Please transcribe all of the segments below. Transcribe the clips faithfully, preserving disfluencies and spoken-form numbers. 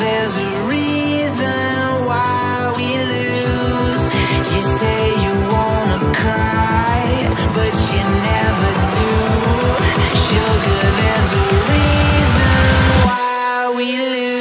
there's a reason why we lose. You say you wanna cry, but you never do. Sugar, there's a reason why we lose.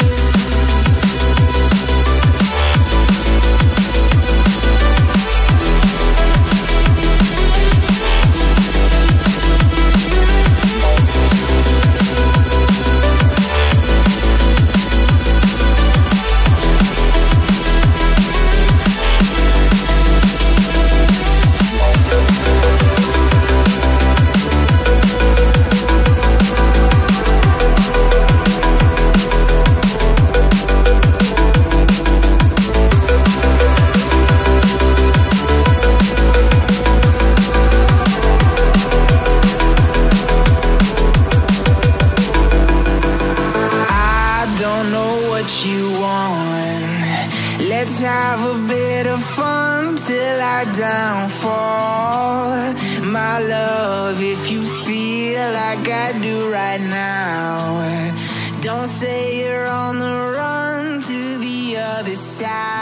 Let's have a bit of fun till I downfall. My love, if you feel like I do right now, don't say you're on the run to the other side.